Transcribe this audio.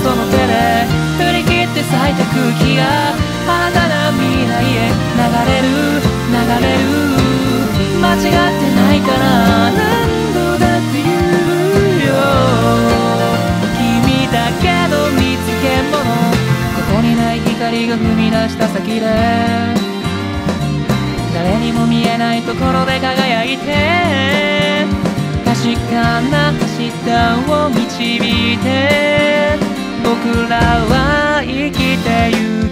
その手で振り切って咲いた空気が新たな未来へ流れる間違ってないから何度だって言うよ。君だけの見つけ物、ここにない光が踏み出した先で誰にも見えないところで輝いて確かな明日を導いて僕らは生きてゆく